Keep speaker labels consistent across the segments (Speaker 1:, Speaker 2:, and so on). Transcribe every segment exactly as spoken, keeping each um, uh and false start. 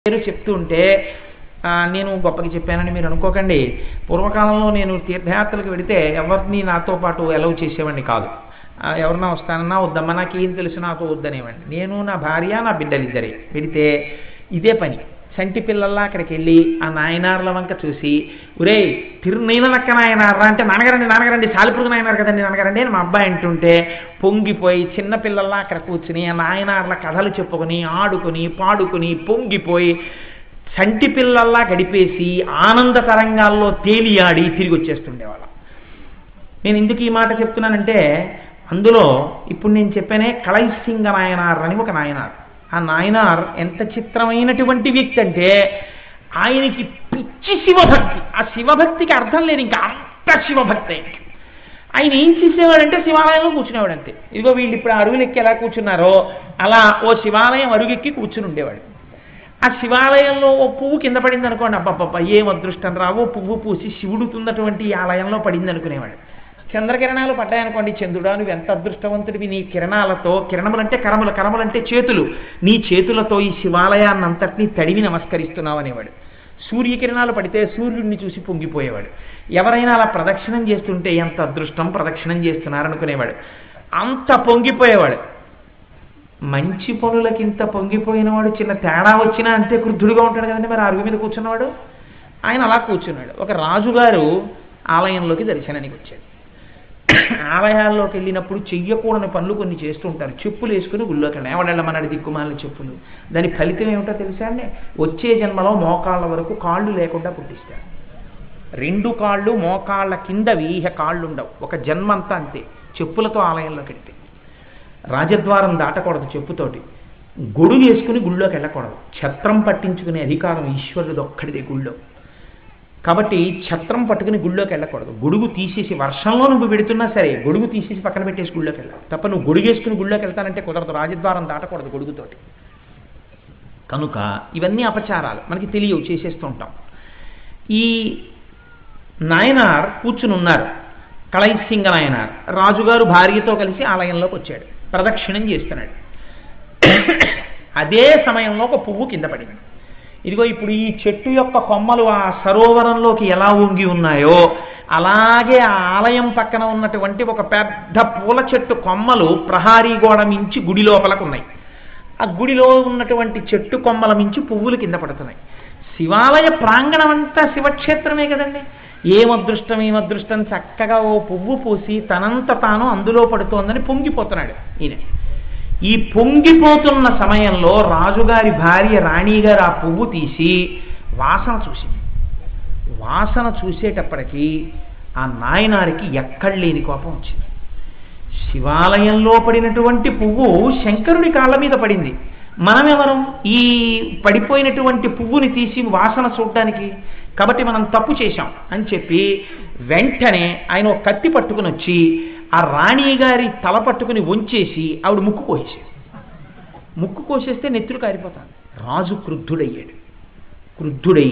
Speaker 1: పేరు చెప్తుంటే నేను గొప్పకి చెప్పానని మీరు అనుకోకండి. పూర్వకాలంలో నేను తీర్థయాత్రలకు వెడితే ఎవరిని నాతో పాటు అలౌ చేసేవాడిని కాదు. ఎవరన్నా వస్తానన్నా వద్దమ్మా నాకేం తెలుసు నాతో వద్దనేవాడిని. నేను నా భార్య నా బిడ్డలు ఇద్దరే వెడితే ఇదే పని. చంటి పిల్లల్లా అక్కడికి వెళ్ళి ఆ నాయనార్ల వంక చూసి ఒరే తిరునైనక్క నాయనారా అంటే నాన్నగారండి నాన్నగారండి సాలిపురుగు నాయనారు కదండి నాన్నగారండి అని మా అబ్బాయి అంటుంటే పొంగిపోయి చిన్నపిల్లల్లా అక్కడ కూర్చుని ఆ నాయనార్ల కథలు చెప్పుకొని ఆడుకుని పాడుకుని పొంగిపోయి చంటి పిల్లల్లా గడిపేసి ఆనంద తరంగాల్లో తేలియాడి తిరిగి వచ్చేస్తుండేవాళ్ళం. నేను ఎందుకు ఈ మాట చెప్తున్నానంటే అందులో ఇప్పుడు నేను చెప్పానే కళైసింగ నాయనార్ అని ఒక నాయనార్. ఆ నాయనార్ ఎంత చిత్రమైనటువంటి వ్యక్తి అంటే ఆయనకి పిచ్చి శివభక్తి. ఆ శివభక్తికి అర్థం లేదు, ఇంకా అంత శివభక్తి. ఆయన ఏం చేసేవాడంటే శివాలయంలో కూర్చునేవాడు అంతే. ఇదిగో వీళ్ళు ఇప్పుడు అరువులెక్కి ఎలా కూర్చున్నారో అలా ఓ శివాలయం అరుగెక్కి కూర్చుని ఉండేవాడు. ఆ శివాలయంలో ఓ పువ్వు కింద పడింది అనుకోండి, అబ్బబ్బబ్బా ఏం అదృష్టం రావో పువ్వు పూసి శివుడుతున్నటువంటి ఈ ఆలయంలో పడింది అనుకునేవాడు. చంద్రకిరణాలు పడ్డాయనుకోండి, చంద్రుడా నువ్వు ఎంత అదృష్టవంతుడివి, నీ కిరణాలతో, కిరణములంటే కరములు కరములంటే చేతులు, నీ చేతులతో ఈ శివాలయాన్ని అంతటినీ తడివి నమస్కరిస్తున్నావు అనేవాడు. సూర్యకిరణాలు పడితే సూర్యుడిని చూసి పొంగిపోయేవాడు. ఎవరైనా అలా ప్రదక్షిణం చేస్తుంటే ఎంత అదృష్టం ప్రదక్షిణం చేస్తున్నారనుకునేవాడు. అంత పొంగిపోయేవాడు. మంచి పనులకి ఇంత పొంగిపోయినవాడు చిన్న తేడా వచ్చినా అంతే క్రుద్ధుడుగా ఉంటాడు కదండి. మరి అరుగు మీద కూర్చున్నవాడు ఆయన అలా కూర్చున్నాడు. ఒక రాజుగారు ఆలయంలోకి దర్శనానికి వచ్చాడు. ఆలయాల్లోకి వెళ్ళినప్పుడు చెయ్యకూడని పనులు కొన్ని చేస్తూ ఉంటారు. చెప్పులు వేసుకుని గుళ్ళోకి వెళ్ళాడు. ఎవడెళ్ళమన్నాడు దిక్కుమాలిన చెప్పులు. దాని ఫలితం ఏమిటో తెలుసా అండి? వచ్చే జన్మలో మోకాళ్ళ వరకు కాళ్ళు లేకుండా పుట్టిస్తాడు. రెండు కాళ్ళు మోకాళ్ళ కిందవి ఇహ కాళ్ళు ఉండవు. ఒక జన్మంతా అంతే. చెప్పులతో ఆలయంలోకి వెళ్తే రాజద్వారం దాటకూడదు, చెప్పుతోటి గొడుగు వేసుకుని గుళ్ళోకి వెళ్ళకూడదు. ఛత్రం పట్టించుకునే అధికారం ఈశ్వరుడు ఒక్కడిదే గుళ్ళో. కాబట్టి ఛత్రం పట్టుకుని గుళ్ళోకి వెళ్ళకూడదు. గొడుగు తీసేసి వర్షంలో నువ్వు పెడుతున్నా సరే గొడుగు తీసేసి పక్కన పెట్టేసి గుళ్ళోకి వెళ్ళాలి తప్ప నువ్వు గొడుగు వేసుకుని గుళ్ళోకి వెళ్తానంటే కుదరదు. రాజద్వారం దాటకూడదు గొడుగుతోటి. కనుక ఇవన్నీ అపచారాలు మనకి తెలియవు, చేసేస్తూ ఉంటాం. ఈ నాయనార్ కూర్చుని ఉన్నారు, కళైసింగ నాయనార్. రాజుగారు భార్యతో కలిసి ఆలయంలోకి వచ్చాడు, ప్రదక్షిణం చేస్తున్నాడు. అదే సమయంలో ఒక పువ్వు కింద పడింది. ఇదిగో ఇప్పుడు ఈ చెట్టు యొక్క కొమ్మలు ఆ సరోవరంలోకి ఎలా వంగి ఉన్నాయో అలాగే ఆ ఆలయం పక్కన ఉన్నటువంటి ఒక పెద్ద పూల చెట్టు కొమ్మలు ప్రహారీ గోడ మించి గుడి లోపలకు ఉన్నాయి. ఆ గుడిలో ఉన్నటువంటి చెట్టు కొమ్మల మించి పువ్వులు కింద పడుతున్నాయి. శివాలయ ప్రాంగణం అంతా శివక్షేత్రమే కదండి. ఏమదృష్టం ఏమదృష్టం చక్కగా ఓ పువ్వు పూసి తనంత తాను అందులో పడుతోందని పొంగిపోతున్నాడు ఈయన. ఈ పొంగిపోతున్న సమయంలో రాజుగారి భార్య రాణిగారు ఆ పువ్వు తీసి వాసన చూసింది. వాసన చూసేటప్పటికీ ఆ నాయనారికి ఎక్కడ లేని కోపం వచ్చింది. శివాలయంలో పడినటువంటి పువ్వు శంకరుడి కాళ్ళ మీద పడింది. మనమెవరం ఈ పడిపోయినటువంటి పువ్వుని తీసి వాసన చూడడానికి? కాబట్టి మనం తప్పు చేశాం అని చెప్పి వెంటనే ఆయన ఒక కత్తి పట్టుకుని వచ్చి ఆ రాణి గారి తల పట్టుకుని వంచేసి ఆవిడ ముక్కు కోసేది. ముక్కు కోసేస్తే నెత్తురు కారిపోతాడు. రాజు క్రుద్ధుడయ్యాడు. క్రుద్ధుడై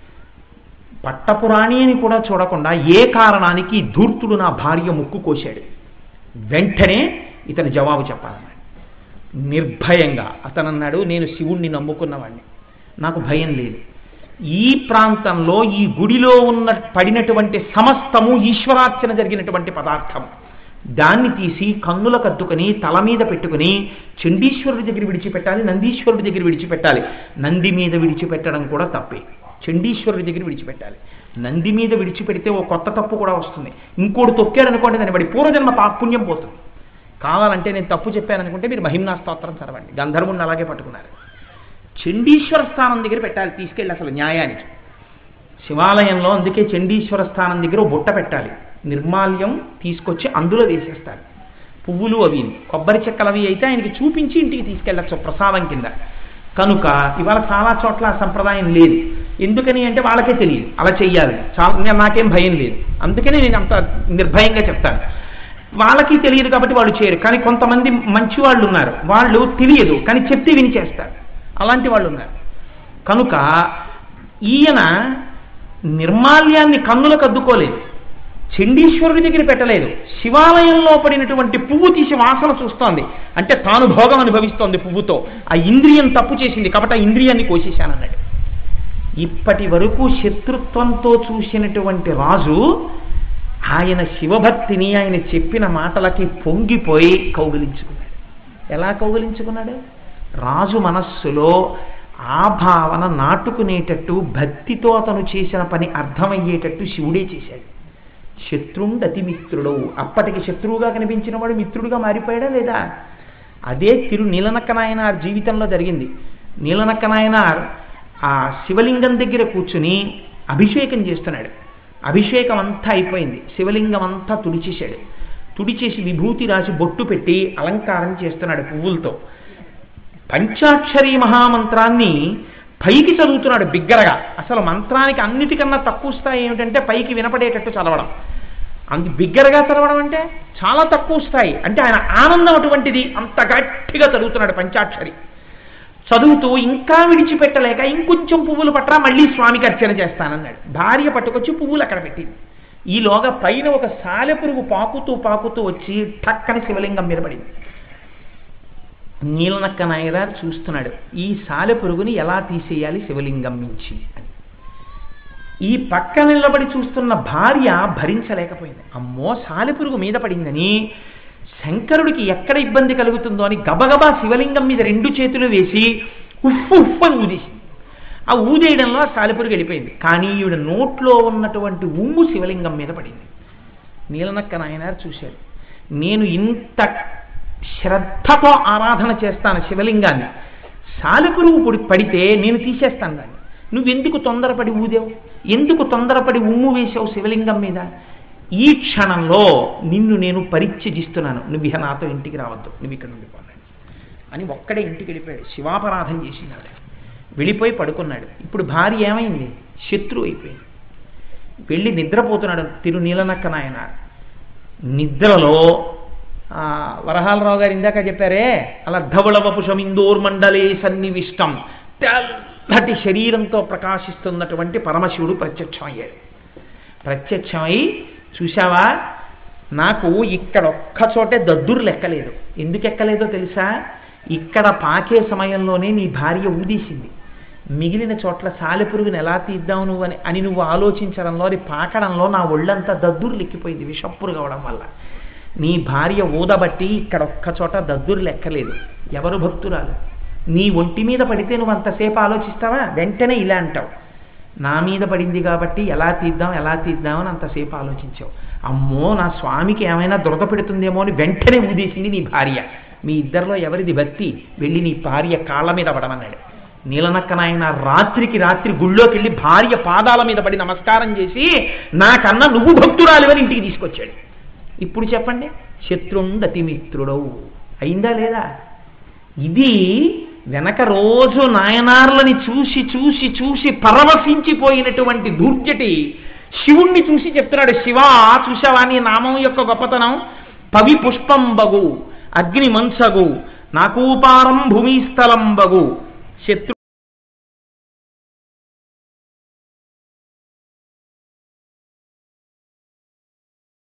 Speaker 1: పట్టపురాణి అని కూడా చూడకుండా ఏ కారణానికి ధూర్తుడు నా భార్య ముక్కు కోశాడు, వెంటనే ఇతను జవాబు చెప్పాలన్నాడు. నిర్భయంగా అతను అన్నాడు, నేను శివుణ్ణి నమ్ముకున్నవాడిని, నాకు భయం లేదు. ఈ ప్రాంతంలో ఈ గుడిలో ఉన్న పడినటువంటి సమస్తము ఈశ్వరార్చన జరిగినటువంటి పదార్థం. దాన్ని తీసి కన్నులకు అద్దుకుని తల మీద పెట్టుకుని చండీశ్వరుడి దగ్గర విడిచిపెట్టాలి, నందీశ్వరుడి దగ్గర విడిచిపెట్టాలి. నంది మీద విడిచిపెట్టడం కూడా తప్పే. చండీశ్వరుడి దగ్గర విడిచిపెట్టాలి. నంది మీద విడిచిపెడితే ఓ కొత్త తప్పు కూడా వస్తుంది. ఇంకోటి తొక్కాడు అనుకోండి, దాన్ని బడి పూర్వజన్మ పాపుణ్యం పోతుంది. కావాలంటే నేను తప్పు చెప్పాను అనుకుంటే మీరు మహిమ్నా స్తోత్రం చదవండి. గంధర్వుణ్ణి అలాగే పట్టుకున్నారు. చండీశ్వర స్థానం దగ్గర పెట్టాలి తీసుకెళ్ళి అసలు న్యాయానికి. శివాలయంలో అందుకే చండీశ్వర స్థానం దగ్గర బుట్ట పెట్టాలి. నిర్మాల్యం తీసుకొచ్చి అందులో వేసేస్తారు. పువ్వులు అవి కొబ్బరి చెక్కలు అవి అయితే ఆయనకి చూపించి ఇంటికి తీసుకెళ్ళచ్చు ప్రసాదం కింద. కనుక ఇవాళ చాలా చోట్ల ఆ సంప్రదాయం లేదు. ఎందుకని అంటే వాళ్ళకే తెలియదు అలా చెయ్యాలి. చాలా నాకేం భయం లేదు, అందుకనే నేను అంత నిర్భయంగా చెప్తాను. వాళ్ళకి తెలియదు కాబట్టి వాళ్ళు చేయరు. కానీ కొంతమంది మంచి వాళ్ళు ఉన్నారు, వాళ్ళు తెలియదు కానీ చెప్తే విని చేస్తారు. అలాంటి వాళ్ళు ఉన్నారు. కనుక ఈయన నిర్మాల్యాన్ని కన్నులకు అద్దుకోలేదు. చండీశ్వరుడి దగ్గర పెట్టలేదు, శివాలయంలో పడినటువంటి పువ్వు తీసి వాసన చూస్తోంది, అంటే తాను భోగం అనుభవిస్తోంది పువ్వుతో. ఆ ఇంద్రియం తప్పు చేసింది కాబట్టి ఆ ఇంద్రియాన్ని కోసేశానన్నాడు. ఇప్పటి వరకు శత్రుత్వంతో చూసినటువంటి రాజు ఆయన శివభక్తిని ఆయన చెప్పిన మాటలకి పొంగిపోయి కౌగిలించుకున్నాడు. ఎలా కౌగిలించుకున్నాడు? రాజు మనస్సులో ఆ భావన నాటుకునేటట్టు, భక్తితో అతను చేసిన పని అర్థమయ్యేటట్టు శివుడే చేశాడు. శత్రుండతి మిత్రుడు, అప్పటికి శత్రువుగా కనిపించిన వాడు మిత్రుడుగా మారిపోయాడా లేదా? అదే తిరు నీలనక్క నాయనార్ జీవితంలో జరిగింది. నీలనక్క నాయనార్ ఆ శివలింగం దగ్గర కూర్చుని అభిషేకం చేస్తున్నాడు. అభిషేకం అంతా అయిపోయింది, శివలింగం అంతా తుడిచేశాడు. తుడిచేసి విభూతి రాసి బొట్టు పెట్టి అలంకారం చేస్తున్నాడు పువ్వులతో. పంచాక్షరీ మహామంత్రాన్ని పైకి చదువుతున్నాడు బిగ్గరగా. అసలు మంత్రానికి అన్నిటికన్నా తక్కువ స్థాయి ఏమిటంటే పైకి వినపడేటట్టు చదవడం. అందు బిగ్గరగా చదవడం అంటే చాలా తక్కువ స్థాయి, అంటే ఆయన ఆనందం అటువంటిది. అంత గట్టిగా చదువుతున్నాడు పంచాక్షరి. చదువుతూ ఇంకా విడిచిపెట్టలేక ఇంకొంచెం పువ్వులు పట్టరా, మళ్ళీ స్వామికి అర్చన చేస్తానన్నాడు. భార్య పట్టుకొచ్చి పువ్వులు అక్కడ పెట్టింది. ఈలోగా పైన ఒక సాలెపురుగు పాకుతూ పాకుతూ వచ్చి ఠక్కని శివలింగం మీద పడింది. నీలనక్క నాయనార్ చూస్తున్నాడు, ఈ సాలెపురుగుని ఎలా తీసేయాలి శివలింగం నుంచి అని. ఈ పక్క నిలబడి చూస్తున్న భార్య భరించలేకపోయింది. అమ్మో సాలెపురుగు మీద పడిందని, శంకరుడికి ఎక్కడ ఇబ్బంది కలుగుతుందో అని గబగబా శివలింగం మీద రెండు చేతులు వేసి ఉఫ్ ఉఫ్ అని ఊదేసింది. ఆ ఊదేయడంలో ఆ సాలెపురుగు వెళ్ళిపోయింది. కానీ ఈవిడ నోట్లో ఉన్నటువంటి ఉమ్ము శివలింగం మీద పడింది. నీలనక్క నాయనార్ చూశాడు, నేను ఇంత శ్రద్ధతో ఆరాధన చేస్తాను శివలింగాన్ని, సాలెపురుగు పొడి పడితే నేను తీసేస్తాను దాన్ని, నువ్వెందుకు తొందరపడి ఊదేవు, ఎందుకు తొందరపడి ఉమ్ము వేసావు శివలింగం మీద? ఈ క్షణంలో నిన్ను నేను పరిత్యజిస్తున్నాను, నువ్వు ఇహ నాతో ఇంటికి రావద్దు, నువ్వు ఇక్కడ నుండి పోన్నాడు అని ఒక్కడే ఇంటికి వెళ్ళిపోయాడు. శివాపరాధం చేసినాడు, వెళ్ళిపోయి పడుకున్నాడు. ఇప్పుడు భార్య ఏమైంది? శత్రువు అయిపోయింది. వెళ్ళి నిద్రపోతున్నాడు తిరు నీలనక్క నాయనార్. నిద్రలో వరహాలరావు గారు ఇందాక చెప్పారే, అలా ధవళవపుషం ఇందోర్మండలే సన్నివిష్టం, తెల్లటి శరీరంతో ప్రకాశిస్తున్నటువంటి పరమశివుడు ప్రత్యక్షం అయ్యాడు. ప్రత్యక్షమై, చూశావా నాకు ఇక్కడ ఒక్క చోటే దద్దుర్లు ఎక్కలేదు. ఎందుకు ఎక్కలేదో తెలుసా? ఇక్కడ పాకే సమయంలోనే నీ భార్య ఊదేసింది, మిగిలిన చోట్ల సాలెపురుగుని ఎలా తీద్దావు నువ్వు అని అని నువ్వు ఆలోచించడంలో, అది పాకడంలో నా ఒళ్ళంతా దద్దుర్లు ఎక్కిపోయింది విషపురుగు అవడం వల్ల. నీ భార్య ఊదబట్టి ఇక్కడ ఒక్క చోట దద్దురు లెక్కలేదు. ఎవరు భక్తురాలు? నీ ఒంటి మీద పడితే నువ్వు అంతసేపు ఆలోచిస్తావా? వెంటనే ఇలా అంటావు, నా మీద పడింది కాబట్టి ఎలా తీద్దాం ఎలా తీద్దామని అంతసేపు ఆలోచించావు. అమ్మో నా స్వామికి ఏమైనా దురద పెడుతుందేమో అని వెంటనే ఊదేసింది నీ భార్య. మీ ఇద్దరిలో ఎవరిది భక్తి? వెళ్ళి నీ భార్య కాళ్ళ మీద పడమన్నాడు. నీలనక్క నాయనార్ రాత్రికి రాత్రి గుళ్ళోకి వెళ్ళి భార్య పాదాల మీద పడి నమస్కారం చేసి, నాకన్నా నువ్వు భక్తురాలివని ఇంటికి తీసుకొచ్చాడు. ఇప్పుడు చెప్పండి, శత్రుండతి మిత్రుడవు అయిందా లేదా? ఇది వెనక రోజు నాయనార్లని చూసి చూసి చూసి పరవశించిపోయినటువంటి ధూర్జటి శివుణ్ణి చూసి చెప్తున్నాడు, శివా చూశావా నీ నామం యొక్క గొప్పతనం? పవి పుష్పంబగు, అగ్ని మంసగు, నాకూపారం భూమిస్థలంబగు, శత్రు